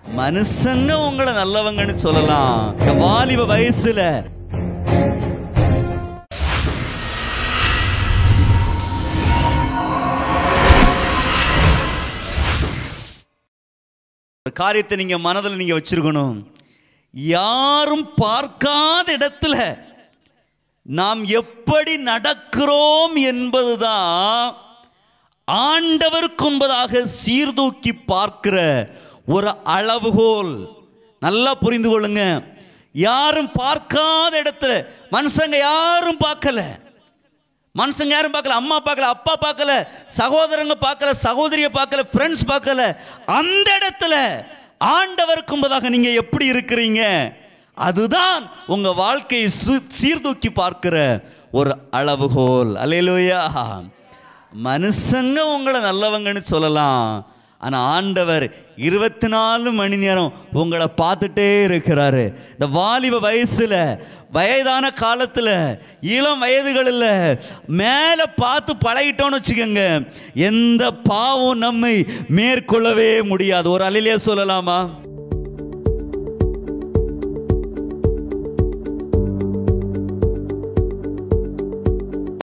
மனுஷங்க உங்களை நல்லவங்கன்னு சொல்லலாம். வாலிப வயசுல காரியத்தை நீங்க மனதில் நீங்க வச்சிருக்கணும். யாரும் பார்க்காத இடத்துல நாம் எப்படி நடக்கிறோம் என்பதுதான் ஆண்டவருக்கு முன்பதாக சீர்தூக்கி பார்க்கிற ஒரு அளவுகோல். நல்லா புரிந்து கொள்ளுங்க. யாரும் பார்க்காத இடத்துல மனுஷங்க யாரும் பார்க்கல, மனுஷங்க யாரும் பார்க்கல, அம்மா பார்க்கல, அப்பா பார்க்கல, சகோதரங்க பார்க்கல, சகோதரிய பார்க்கல, ஃப்ரெண்ட்ஸ் பார்க்கல. அந்த இடத்துல ஆண்டவருக்கு முன்பதாக நீங்க எப்படி இருக்கிறீங்க, அதுதான் உங்க வாழ்க்கையை சீர்தூக்கி பார்க்கிற ஒரு அளவுகோல். அல்லேலூயா. மனுஷங்க உங்களை நல்லவங்கன்னு சொல்லலாம், ஆனால் ஆண்டவர் 24 மணி நேரம் உங்களை பார்த்துட்டே இருக்கிறாரு. இந்த வாலிப வயசுல, வயதான காலத்தில், இளம் வயதுகளில் மேலே பார்த்து பழகிட்டோன்னு வச்சுக்கோங்க, எந்த பாவம் நம்மை மேற்கொள்ளவே முடியாது. ஒரு அல்லேலூயா சொல்லலாமா?